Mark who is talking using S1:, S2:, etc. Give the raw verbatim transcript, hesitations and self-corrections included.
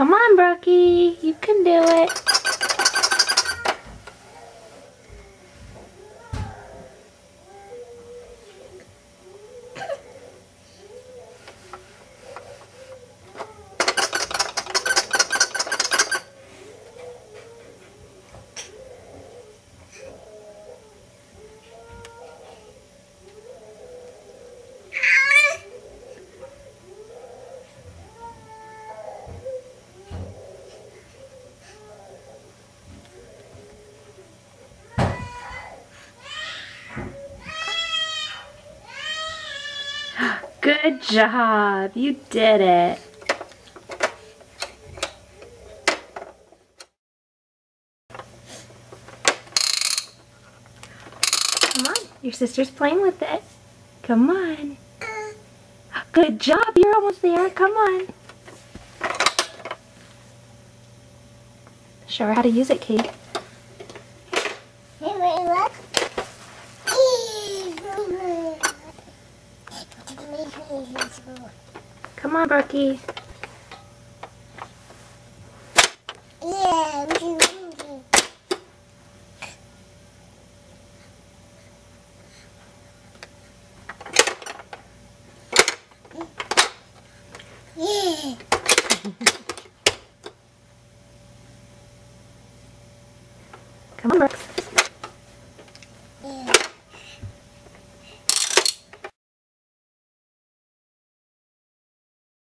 S1: Come on, Brookie. You can do it. Good job. You did it. Come on. Your sister's playing with it. Come on. Good job. You're almost there. Come on. Show her how to use it, Kate.
S2: Hey, wait, look.
S1: Come on, Brookie.
S2: Yeah. Yeah.
S1: Come on, Brooks.